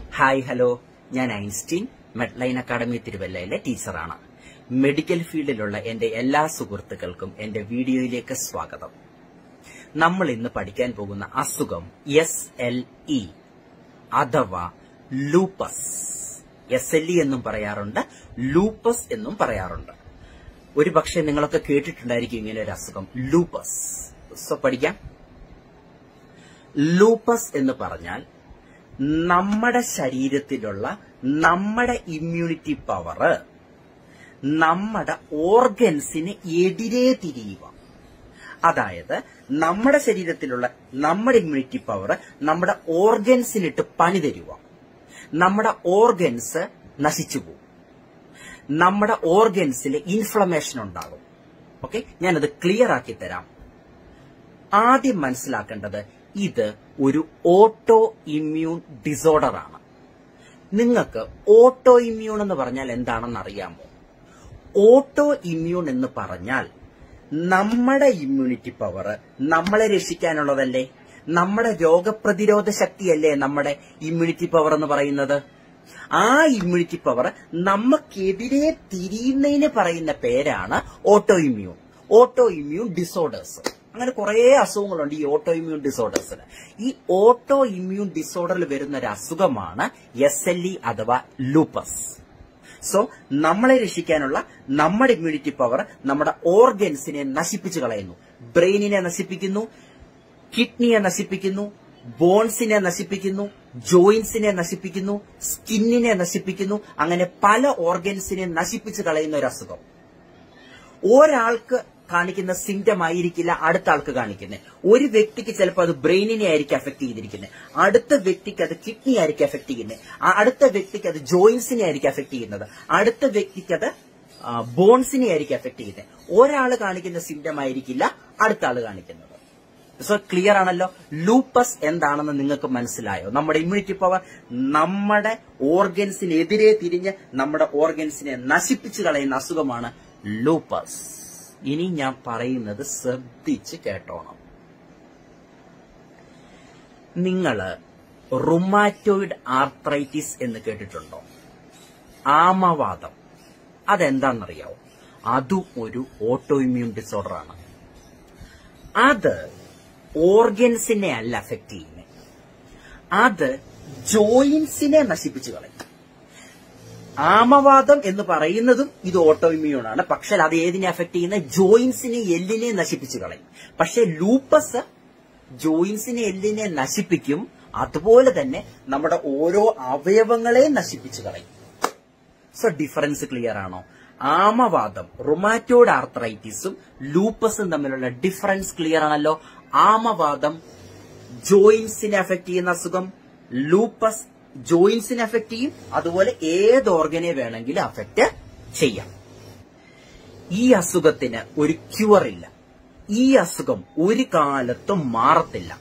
Hi hello, ഞാൻ Einstein, Medline academy തിരുവല്ലയിലെ ടീച്ചറാണ്. മെഡിക്കൽ ഫീൽഡിലുള്ള എന്റെ എല്ലാ സുഹൃത്തുക്കൾക്കും എന്റെ വീഡിയോയിലേക്ക് സ്വാഗതം. നമ്മൾ ഇന്ന് പഠിക്കാൻ പോകുന്ന അസുഖം SLE അഥവാ ലൂപ്പസ്. SLE എന്നും പറയാറുണ്ട്, ലൂപ്പസ് എന്നും പറയാറുണ്ട്. ഒരു പക്ഷേ നിങ്ങളൊക്കെ കേട്ടിട്ടുണ്ടായിരിക്കും ഇങ്ങനെ ഒരു അസുഖം, ലൂപ്പസ്. സോ പഠിക്കാം. ലൂപ്പസ് എന്ന് പറഞ്ഞാൽ നമ്മുടെ ശരീരത്തിലുള്ള നമ്മുടെ ഇമ്മ്യൂണിറ്റി പവർ നമ്മുടെ ഓർഗൻസിന് എതിരെ തിരിയുക. അതായത് നമ്മുടെ ശരീരത്തിലുള്ള നമ്മുടെ ഇമ്മ്യൂണിറ്റി പവർ നമ്മുടെ ഓർഗൻസിനിട്ട് പണി തരുക. നമ്മുടെ ഓർഗൻസ് നശിച്ചു പോകും, നമ്മുടെ ഓർഗൻസിൽ ഇൻഫ്ലമേഷൻ ഉണ്ടാകും. ഓക്കെ, ഞാനത് ക്ലിയർ ആക്കി തരാം. ആദ്യം മനസ്സിലാക്കേണ്ടത് ഇത് ഒരു ഓട്ടോ ഇമ്മ്യൂൺ ഡിസോർഡർ ആണ്. നിങ്ങൾക്ക് ഓട്ടോ ഇമ്മ്യൂൺ എന്ന് പറഞ്ഞാൽ എന്താണെന്ന് അറിയാമോ? ഓട്ടോ ഇമ്മ്യൂൺ എന്ന് പറഞ്ഞാൽ നമ്മുടെ ഇമ്മ്യൂണിറ്റി പവർ നമ്മളെ രക്ഷിക്കാനുള്ളതല്ലേ, നമ്മുടെ രോഗപ്രതിരോധ ശക്തിയല്ലേ നമ്മുടെ ഇമ്മ്യൂണിറ്റി പവർ എന്ന് പറയുന്നത്. ആ ഇമ്മ്യൂണിറ്റി പവർ നമുക്കെതിരെ തിരിയുന്നതിന് പറയുന്ന പേരാണ് autoimmune. Autoimmune disorders, അങ്ങനെ കുറെ അസുഖങ്ങളുണ്ട് ഈ ഓട്ടോ ഇമ്മ്യൂൺ ഡിസോർഡേഴ്സിന്. ഈ ഓട്ടോ ഇമ്മ്യൂൺ ഡിസോർഡറിൽ വരുന്ന ഒരു അസുഖമാണ് SLE അഥവാ ലൂപ്പസ്. സോ നമ്മളെ രക്ഷിക്കാനുള്ള നമ്മുടെ ഇമ്മ്യൂണിറ്റി പവർ നമ്മുടെ ഓർഗൻസിനെ നശിപ്പിച്ചു കളയുന്നു. ബ്രെയിനിനെ നശിപ്പിക്കുന്നു, കിഡ്നിയെ നശിപ്പിക്കുന്നു, ബോൺസിനെ നശിപ്പിക്കുന്നു, ജോയിന്റ്സിനെ നശിപ്പിക്കുന്നു, സ്കിന്നിനെ നശിപ്പിക്കുന്നു. അങ്ങനെ പല ഓർഗൻസിനെ നശിപ്പിച്ചു കളയുന്ന ഒരു അസുഖം. ഒരാൾക്ക് കാണിക്കുന്ന സിംറ്റം ആയിരിക്കില്ല അടുത്ത ആൾക്ക് കാണിക്കുന്നത്. ഒരു വ്യക്തിക്ക് ചിലപ്പോൾ അത് ബ്രെയിനിനെ ആയിരിക്കും അഫക്ട് ചെയ്തിരിക്കുന്നത്, അടുത്ത വ്യക്തിക്ക് അത് കിഡ്നി ആയിരിക്കും അഫക്ട് ചെയ്യുന്നത്, അടുത്ത വ്യക്തിക്ക് അത് ജോയിന്റ്സിനെ ആയിരിക്കും അഫക്ട് ചെയ്യുന്നത്, അടുത്ത വ്യക്തിക്ക് അത് ബോൺസിനെ ആയിരിക്കും അഫക്ട് ചെയ്യുന്നത്. ഒരാൾ കാണിക്കുന്ന സിംറ്റം ആയിരിക്കില്ല അടുത്ത ആൾ കാണിക്കുന്നത്. സോ ക്ലിയർ ആണല്ലോ. ലൂപ്പസ് എന്താണെന്ന് നിങ്ങൾക്ക് മനസ്സിലായോ? നമ്മുടെ ഇമ്മ്യൂണിറ്റി പവർ നമ്മുടെ ഓർഗൻസിനെതിരെ തിരിഞ്ഞ് നമ്മുടെ ഓർഗൻസിനെ നശിപ്പിച്ചു കളയുന്ന അസുഖമാണ് ലൂപ്പസ്. ഇനി ഞാൻ പറയുന്നത് ശ്രദ്ധിച്ച് കേട്ടോണം. നിങ്ങള് റുമാറ്റോയിഡ് ആർത്രൈറ്റിസ് എന്ന് കേട്ടിട്ടുണ്ടോ? ആമവാദം. അതെന്താണെന്നറിയാവോ? അതും ഒരു ഓട്ടോ ഇമ്മ്യൂൺ ഡിസോർഡർ ആണ്. അത് ഓർഗൻസിനെ അല്ല അഫക്ട് ചെയ്യുന്നത്, അത് ജോയിന്റ്സിനെ നശിപ്പിച്ചു കളയും. ആമവാദം എന്ന് പറയുന്നതും ഇത് ഓട്ടോ ഇമ്മ്യൂൺ ആണ്. പക്ഷെ അത് ഏതിനെ അഫക്ട് ചെയ്യുന്ന? ജോയിന്റ്സിനെ, എല്ലിനെ നശിപ്പിച്ചു കളയും. പക്ഷെ ലൂപ്പസ് ജോയിന്റ്സിനെ, എല്ലിനെ നശിപ്പിക്കും, അതുപോലെ തന്നെ നമ്മുടെ ഓരോ അവയവങ്ങളെ നശിപ്പിച്ചു കളയും. സോ ഡിഫറൻസ് ക്ലിയർ ആണോ? ആമവാദം, റുമാറ്റോയിഡ് ആർത്രൈറ്റിസും ലൂപ്പസും തമ്മിലുള്ള ഡിഫറൻസ് ക്ലിയർ ആണല്ലോ. ആമവാദം ജോയിന്റ്സിനെ അഫക്ട് ചെയ്യുന്ന അസുഖം, ലൂപ്പസ് ജോയിന്റ്സിനെ അഫക്ട് ചെയ്യും, അതുപോലെ ഏത് ഓർഗനെ വേണമെങ്കിലും അഫക്ട് ചെയ്യാം. ഈ അസുഖത്തിന് ഒരു ക്യൂർ ഇല്ല. ഈ അസുഖം ഒരു കാലത്തും മാറത്തില്ല.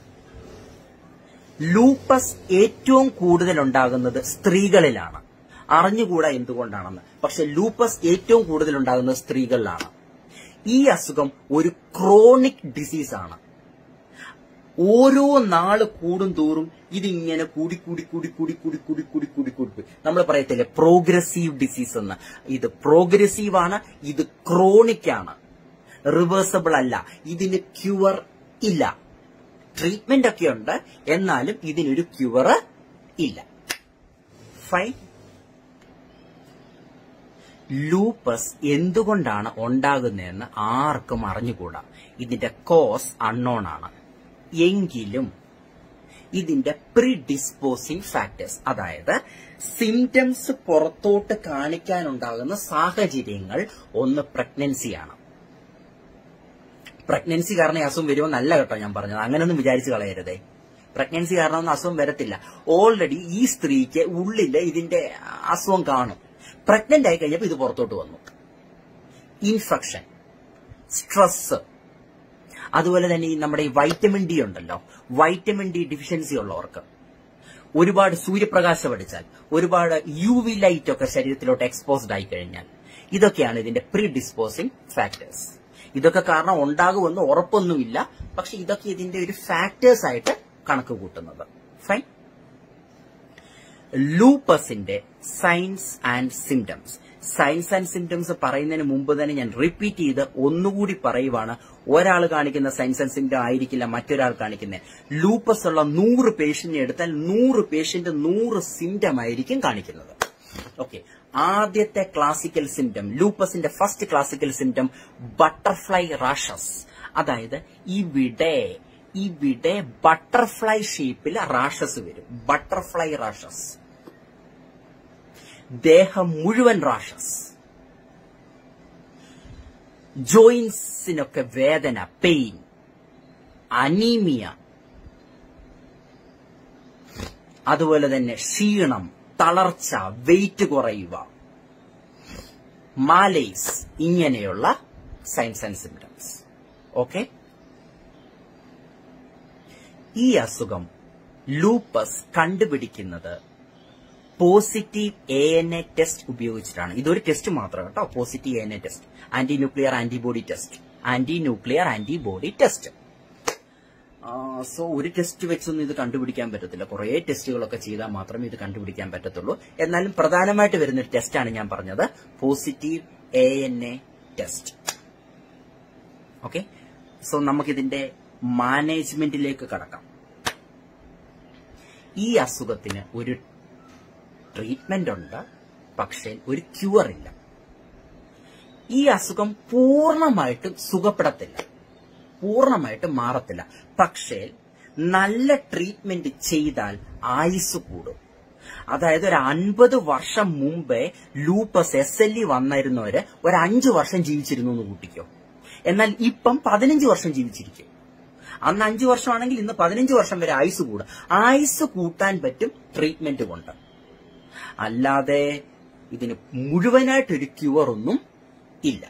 ലൂപ്പസ് ഏറ്റവും കൂടുതൽ ഉണ്ടാകുന്നത് സ്ത്രീകളിലാണ്. അറിഞ്ഞുകൂടാ എന്തുകൊണ്ടാണെന്ന്, പക്ഷെ ലൂപ്പസ് ഏറ്റവും കൂടുതൽ ഉണ്ടാകുന്നത് സ്ത്രീകളിലാണ്. ഈ അസുഖം ഒരു ക്രോണിക് ഡിസീസ് ആണ്. ഓരോ നാള് കൂടും തോറും ഇതിങ്ങനെ കൂടി കൂടി കൂടി കൂടി കൂടി കൂടി കൂടി കൂടി കൂടി നമ്മൾ പറയത്തില്ലേ പ്രോഗ്രസീവ് ഡിസീസ് എന്ന്. ഇത് പ്രോഗ്രസീവ് ആണ്, ഇത് ക്രോണിക് ആണ്, റിവേഴ്സബിൾ അല്ല. ഇതിന് ക്യൂർ ഇല്ല. ട്രീറ്റ്മെന്റ് ഒക്കെ ഉണ്ട്, എന്നാലും ഇതിനൊരു ക്യൂർ ഇല്ല. ഫൈൻ. ലൂപ്പസ് എന്തുകൊണ്ടാണ് ഉണ്ടാകുന്നതെന്ന് ആർക്കും അറിഞ്ഞുകൂടാ. ഇതിന്റെ കോസ് അൺനോൺ ആണ്. എങ്കിലും ഇതിന്റെ പ്രീഡിസ്പോസിംഗ് ഫാക്ടേഴ്സ്, അതായത് സിംറ്റംസ് പുറത്തോട്ട് കാണിക്കാനുണ്ടാകുന്ന സാഹചര്യങ്ങൾ, ഒന്ന് പ്രഗ്നൻസിയാണ്. പ്രഗ്നൻസി കാരണം അസുഖം വരുമെന്നല്ല കേട്ടോ ഞാൻ പറഞ്ഞത്, അങ്ങനെയൊന്നും വിചാരിച്ചു കളയരുതേ. പ്രഗ്നൻസി കാരണമൊന്നും അസുഖം വരത്തില്ല. ഓൾറെഡി ഈ സ്ത്രീക്ക് ഉള്ളില് ഇതിന്റെ അസുഖം കാണും. പ്രഗ്നന്റ് ആയി കഴിഞ്ഞപ്പോൾ ഇത് പുറത്തോട്ട് വന്നു. ഇൻഫെക്ഷൻ, സ്ട്രെസ്, അതുപോലെ തന്നെ നമ്മുടെ ഈ വൈറ്റമിൻ ഡി ഉണ്ടല്ലോ, വൈറ്റമിൻ ഡി ഡിഫിഷ്യൻസി ഉള്ളവർക്ക്, ഒരുപാട് സൂര്യപ്രകാശം അടിച്ചാൽ, ഒരുപാട് UV ലൈറ്റ് ഒക്കെ ശരീരത്തിലോട്ട് എക്സ്പോസ്ഡ് ആയി കഴിഞ്ഞാൽ, ഇതൊക്കെയാണ് ഇതിന്റെ പ്രീഡിസ്പോസിംഗ് ഫാക്ടേഴ്സ്. ഇതൊക്കെ കാരണം ഉണ്ടാകുമെന്ന് ഉറപ്പൊന്നുമില്ല, പക്ഷെ ഇതൊക്കെ ഇതിന്റെ ഒരു ഫാക്ടേഴ്സ് ആയിട്ട് കണക്ക് കൂട്ടുന്നത്. ഫൈൻ. ലൂപ്പസിന്റെ signs and symptoms. Signs and symptoms പറയുന്നതിന് മുമ്പ് തന്നെ ഞാൻ റിപ്പീറ്റ് ചെയ്ത് ഒന്നുകൂടി പറയുവാണ്. ഒരാൾ കാണിക്കുന്ന സൈൻസ് ആൻഡ് സിംറ്റം ആയിരിക്കില്ല മറ്റൊരാൾ കാണിക്കുന്നത്. ലൂപ്പസ് ഉള്ള 100 പേഷ്യന്റിനെ എടുത്താൽ 100 പേഷ്യന്റ് 100 സിംറ്റം ആയിരിക്കും കാണിക്കുന്നത്. ഓക്കെ, ആദ്യത്തെ ക്ലാസിക്കൽ സിംറ്റം, ലൂപ്പസിന്റെ first classical symptom butterfly rashes. അതായത് ഇവിടെ ബട്ടർഫ്ലൈ ഷേപ്പിൽ റാഷസ് വരും. Butterfly rashes. ദേഹം മുഴുവൻ റാഷസ്. ജോയിന്റ്സിനൊക്കെ വേദന, പെയിൻ, അനീമിയ, അതുപോലെ തന്നെ ക്ഷീണം, തളർച്ച, വെയിറ്റ് കുറയുക, മാലേസ്, ഇങ്ങനെയുള്ള സൈൻസ് ആൻഡ് സിംറ്റംസ്. ഓക്കെ, ഈ അസുഖം ലൂപ്പസ് കണ്ടുപിടിക്കുന്നത് പോസിറ്റീവ് ANA ടെസ്റ്റ് ഉപയോഗിച്ചിട്ടാണ്. ഇതൊരു ടെസ്റ്റ് മാത്രം കേട്ടോ, positive ANA test, anti nuclear antibody test. So ഒരു ടെസ്റ്റ് വെച്ചൊന്നും ഇത് കണ്ടുപിടിക്കാൻ പറ്റത്തില്ല. കുറെ ടെസ്റ്റുകളൊക്കെ ചെയ്താൽ മാത്രമേ ഇത് കണ്ടുപിടിക്കാൻ പറ്റത്തുള്ളൂ. എന്നാലും പ്രധാനമായിട്ട് വരുന്നൊരു ടെസ്റ്റാണ് ഞാൻ പറഞ്ഞത്, positive ANA test. Okay, so നമുക്കിതിന്റെ മാനേജ്മെന്റിലേക്ക് കടക്കാം. ഈ അസുഖത്തിന് ഒരു ട്രീറ്റ്മെന്റ് ഉണ്ട്, പക്ഷേ ഒരു ക്യൂർ ഇല്ല. ഈ അസുഖം പൂർണ്ണമായിട്ടും സുഖപ്പെടത്തില്ല, പൂർണ്ണമായിട്ടും മാറത്തില്ല. പക്ഷേ നല്ല ട്രീറ്റ്മെന്റ് ചെയ്താൽ ആയുസ് കൂടും. അതായത് ഒരു 50 വർഷം മുമ്പേ ലൂപ്പസ് SLE വന്നിരുന്നവര് ഒരു 5 വർഷം ജീവിച്ചിരുന്നു എന്ന് കൂട്ടിക്കോ. എന്നാൽ ഇപ്പം 15 വർഷം ജീവിച്ചിരിക്കും. അന്ന് 5 വർഷമാണെങ്കിൽ ഇന്ന് 15 വർഷം വരെ ആയുസ് കൂടും. ആയുസ് കൂട്ടാൻ പറ്റും ട്രീറ്റ്മെന്റ് കൊണ്ട്. അല്ലാതെ ഇതിന് മുഴുവനായിട്ടൊരു ക്യൂർ ഒന്നും ഇല്ല.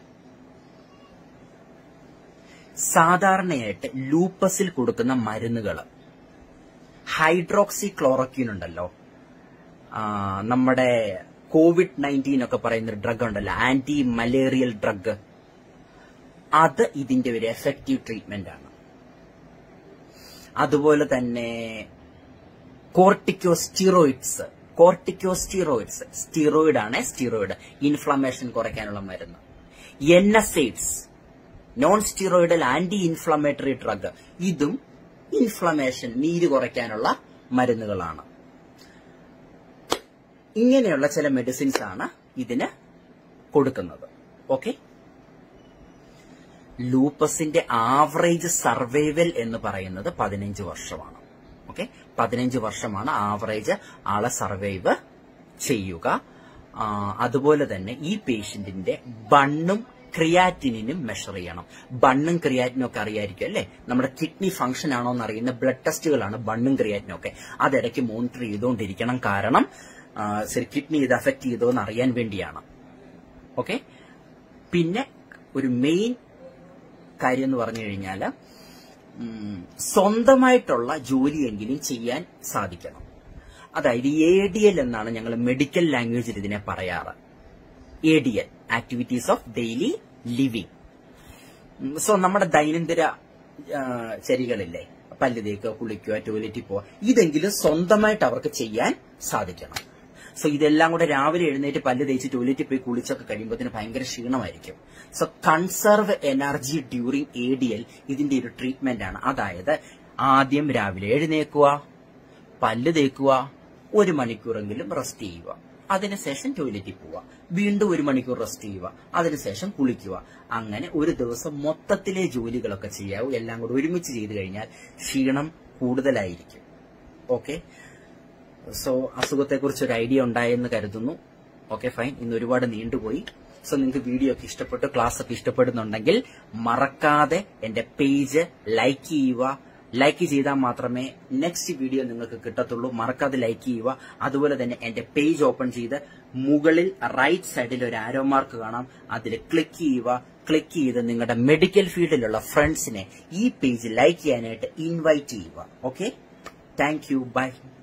സാധാരണയായിട്ട് ലൂപ്പസിൽ കൊടുക്കുന്ന മരുന്നുകൾ ഹൈഡ്രോക്സി ക്ലോറോക്വിൻ ഉണ്ടല്ലോ, നമ്മുടെ COVID-19 ഒക്കെ പറയുന്ന ഡ്രഗ് ഉണ്ടല്ലോ, ആന്റി മലേറിയൽ ഡ്രഗ്, അത് ഇതിന്റെ ഒരു എഫക്റ്റീവ് ട്രീറ്റ്മെന്റ് ആണ്. അതുപോലെ തന്നെ കോർട്ടിക്കോസ്റ്റീറോയിഡ്സ്, സ്റ്റീറോയിഡ് ആണ്, ഇൻഫ്ലമേഷൻ കുറയ്ക്കാനുള്ള മരുന്ന്. NSAIDs, non steroidal anti inflammatory drug, ഇതും ഇൻഫ്ലമേഷൻ, നീര് കുറയ്ക്കാനുള്ള മരുന്നുകളാണ്. ഇങ്ങനെയുള്ള ചില മെഡിസിൻസ് ആണ് ഇതിന് കൊടുക്കുന്നത്. ഓക്കെ, ലൂപ്പസിന്റെ ആവറേജ് സർവൈവൽ എന്ന് പറയുന്നത് 15 വർഷമാണ്. ഓക്കെ, 15 വർഷമാണ് ആവറേജ് ആളെ സർവൈവ് ചെയ്യുക. അതുപോലെ തന്നെ ഈ പേഷ്യന്റിന്റെ ബണ്ണും ക്രിയാറ്റിനും മെഷർ ചെയ്യണം. ബണ്ണും ക്രിയാറ്റിനും ഒക്കെ അറിയായിരിക്കും അല്ലെ, നമ്മുടെ കിഡ്നി ഫംഗ്ഷൻ ആണോ എന്ന് അറിയുന്ന ബ്ലഡ് ടെസ്റ്റുകളാണ് ബണ്ണും ക്രിയാറ്റിനും ഒക്കെ. അതിടയ്ക്ക് മോണിറ്റർ ചെയ്തുകൊണ്ടിരിക്കണം. കാരണം കിഡ്നി ഇത് അഫക്ട് ചെയ്തോ എന്ന് അറിയാൻ വേണ്ടിയാണ്. ഓക്കെ, പിന്നെ ഒരു മെയിൻ കാര്യം എന്ന് പറഞ്ഞു കഴിഞ്ഞാൽ സ്വന്തമായിട്ടുള്ള ജോലിയെങ്കിലും ചെയ്യാൻ സാധിക്കണം. അതായത് ADL എന്നാണ് ഞങ്ങൾ മെഡിക്കൽ ലാംഗ്വേജിൽ ഇതിനെ പറയാറ്. ADL, activities of daily living. So നമ്മുടെ ദൈനംദിന ചര്യകളില്ലേ, പല്ല് തേക്കുക, കുളിക്കുക, ടോയ്ലറ്റിൽ പോവുക, ഇതെങ്കിലും സ്വന്തമായിട്ട് അവർക്ക് ചെയ്യാൻ സാധിക്കണം. സോ ഇതെല്ലാം കൂടെ രാവിലെ എഴുന്നേറ്റ് പല്ല് തേച്ച് ടോയ്ലറ്റിൽ പോയി കുളിച്ചൊക്കെ കഴിയുമ്പോഴത്തേന് ഭയങ്കര ക്ഷീണമായിരിക്കും. So conserve energy during ADL ഇതിന്റെ ഒരു ട്രീറ്റ്മെന്റ് ആണ്. അതായത് ആദ്യം രാവിലെ എഴുന്നേക്കുക, പല്ല് തേക്കുക, 1 മണിക്കൂറെങ്കിലും റെസ്റ്റ് ചെയ്യുക, അതിനുശേഷം ടോയ്ലറ്റിൽ പോവുക, വീണ്ടും 1 മണിക്കൂർ റെസ്റ്റ് ചെയ്യുക, അതിനുശേഷം കുളിക്കുക. അങ്ങനെ ഒരു ദിവസം മൊത്തത്തിലെ ജോലികളൊക്കെ ചെയ്യാവൂ. എല്ലാം കൂടെ ഒരുമിച്ച് ചെയ്തു കഴിഞ്ഞാൽ ക്ഷീണം കൂടുതലായിരിക്കും. ഓക്കെ, സോ അസുഖത്തെക്കുറിച്ച് ഒരു ഐഡിയ ഉണ്ടായെന്ന് കരുതുന്നു. Okay, fine. ഇന്ന് ഒരുപാട് നീണ്ടുപോയി. സോ നിങ്ങൾക്ക് വീഡിയോ ഒക്കെ ഇഷ്ടപ്പെട്ടു, ക്ലാസ് ഒക്കെ ഇഷ്ടപ്പെടുന്നുണ്ടെങ്കിൽ മറക്കാതെ എന്റെ പേജ് ലൈക്ക് ചെയ്യുക. ലൈക്ക് ചെയ്താൽ മാത്രമേ നെക്സ്റ്റ് വീഡിയോ നിങ്ങൾക്ക് കിട്ടത്തുള്ളൂ. മറക്കാതെ ലൈക്ക് ചെയ്യുക. അതുപോലെ തന്നെ എന്റെ പേജ് ഓപ്പൺ ചെയ്ത് മുകളിൽ റൈറ്റ് സൈഡിൽ ഒരു ആരോ മാർക്ക് കാണാം, അതിൽ ക്ലിക്ക് ചെയ്യുക. ക്ലിക്ക് ചെയ്ത് നിങ്ങളുടെ മെഡിക്കൽ ഫീൽഡിലുള്ള ഫ്രണ്ട്സിനെ ഈ പേജ് ലൈക്ക് ചെയ്യാനായിട്ട് ഇൻവൈറ്റ് ചെയ്യുക. Okay, thank you, by.